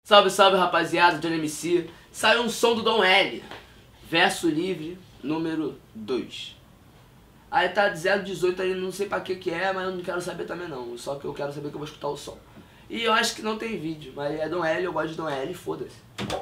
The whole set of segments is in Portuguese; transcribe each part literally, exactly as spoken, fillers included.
Salve, salve, rapaziada, Johnny M C. Saiu um som do Dom L, Verso Livre, número dois. Aí tá de zero dezoito ali, não sei pra que que é, mas eu não quero saber também não. Só que eu quero saber que eu vou escutar o som. E eu acho que não tem vídeo, mas é Dom L, eu gosto de Dom L, foda-se.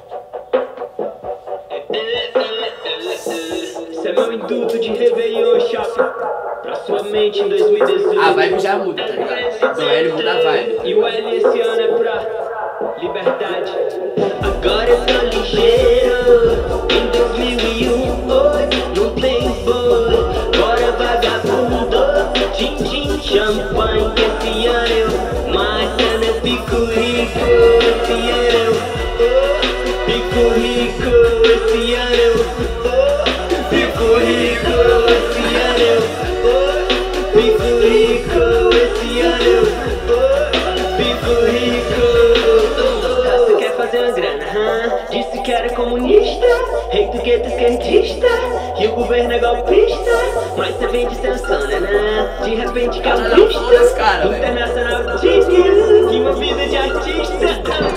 Esse é meu induto de Réveillon, chapa. Pra sua mente em dois mil e dezoito. A vibe já muda, tá ligado? Dom L muda a vibe. E o L esse ano é pra liberdade. Agora eu tô ligeiro. Em dois mil e um, oi, não tem boi. Bora vagabundo, gin, gin, champanhe. Esse ano eu matando, eu fico rico. Esse ano eu oh, fico rico. Esse ano eu oh, fico rico. Esse ano eu oh, fico rico. Esse ano eu oh, fico rico. Você quer fazer uma grana, hã? Disse que era comunista, rei do gueto esquerdista, e o governo é golpista, mas você vem de Sansona, né? De repente que é um pista, cara, internacional digno, e uma vida de artista.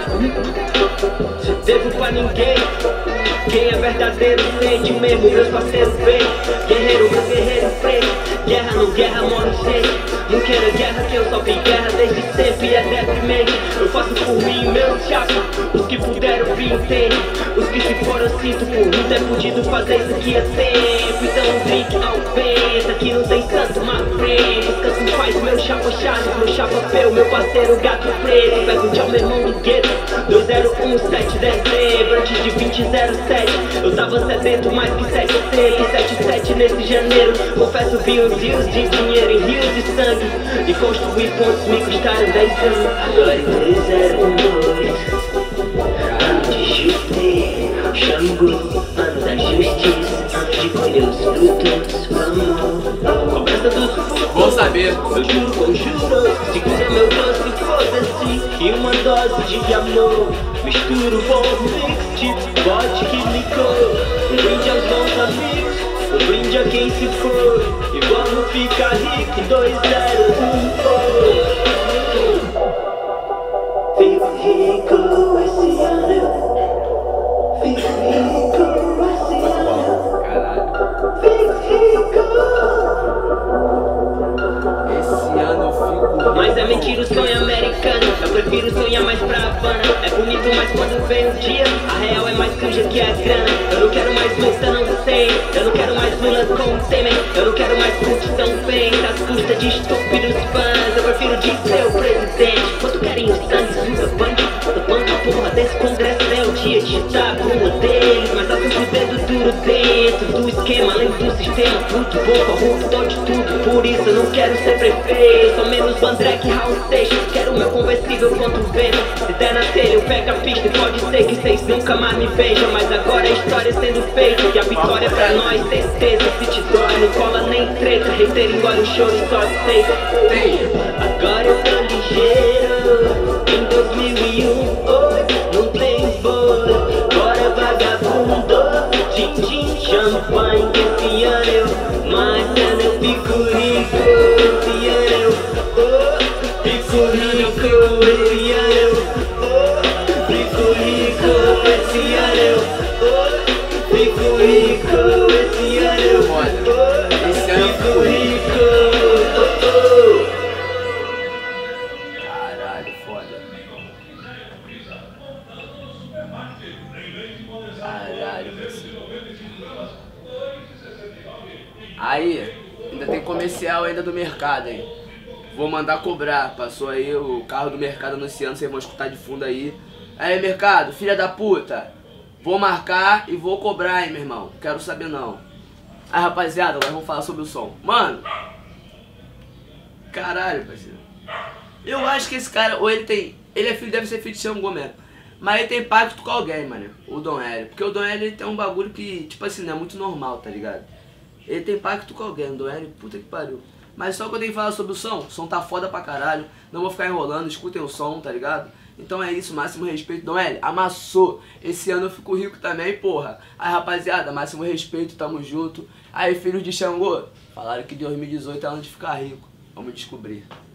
Devo pra ninguém, quem é verdadeiro sente mesmo, meus parceiros bem. Guerreiro, meu guerreiro preto, guerra não guerra, morre gente. Não quero guerra, que eu só vi guerra desde sempre, é deprimente. Eu faço por mim, meus chapas, os que puderam vir entendem. Os que se foram sinto por mim, ter podido fazer isso aqui a tempo. Então um drink ao vento, aqui não tem santo, mas frente. Descanso em paz, meu chapa Charles, meu chapa Peu, meu parceiro gato preto. Pergunte ao meu irmão do gueto, dois zero um sete dezembro, antes de vinte zero sete. Eu tava sedento mais que sete sete, sete sete nesse janeiro. Confesso, vi uns rios de dinheiro em rios de sangue, e construir pontos me custaram dez anos. Agora em dois zero um dois, ano de Júpiter, Xangô, ano da justiça, ano de colher os frutos, vamos. Cobrança dos frutos, Bom saber. eu juro, conjuro, segura meu doce, foda-se, e uma dose de amor. Misturo bom mix de vodka e licor. Um brinde aos bons amigos, um brinde a quem se for, e vamos ficar rico. Dois zero um oh. Fico rico esse ano, fico rico esse ano, Caralho. fico rico. Esse ano eu fico... Mas é mentira o sonho americano, eu prefiro sonhar mais pra Havana. É bonito, mas quando vem o dia, a real é mais suja que a grana. Eu não quero mais luta, não sei. Eu não quero mais Lula com Temer. Eu não quero mais multidão feita às custas de estúpidos fãs. Eu prefiro de ser o presidente. Quanto querem os sangue, suga, banco. Eu banco a porra desse congresso, é o dia de estar com uma deles. Mas assim com o dedo duro dentro do esquema, além do sistema. Muito bom, corrupto de tudo. Por isso eu não quero ser prefeito. Sou menos Bandré que Raul Seixas. Quero meu conversível quanto vento. Se der na telha eu pego a pista, e pode ser que vocês nunca mais me vejam. Mas agora a história sendo feita, e a vitória é pra nós, certeza. Se te dói, não cola nem treta. Hater engole o choro e só aceita. Agora eu tô ligeiro. Em dois mil e um, oi, não tem boi. Bora vagabundo, gin, gin, champanhe. Esse ano eu matando, eu fico rico. Esse ano eu oh, fico rico. Esse ano eu oh, fico rico. Esse ano eu oh, fico rico. Esse ano eu oh, Esse ano eu fico rico. Oh, oh. Caralho, foda. Caralho, parceiro. Aí, ainda tem comercial ainda do mercado, hein? Vou mandar cobrar. Passou aí o carro do mercado anunciando, vocês vão escutar de fundo aí. Aí, mercado, filha da puta. Vou marcar e vou cobrar, hein, meu irmão. Quero saber não. Aí, rapaziada, agora vamos falar sobre o som. Mano. Caralho, parceiro. Eu acho que esse cara, ou ele tem... Ele é filho, deve ser filho de Xangô mesmo. Mas ele tem pacto com alguém, mano. O Dom L. Porque o Dom L ele tem um bagulho que, tipo assim, não é muito normal, tá ligado? Ele tem pacto com alguém, o Dom L, puta que pariu. Mas só que eu tenho que falar sobre o som. O som tá foda pra caralho. Não vou ficar enrolando, escutem o som, tá ligado? Então é isso, máximo respeito. Dom L, amassou. Esse ano eu fico rico também, porra. Aí, rapaziada, máximo respeito, tamo junto. Aí, filhos de Xangô, falaram que dois mil e dezoito é ano de ficar rico. Vamos descobrir.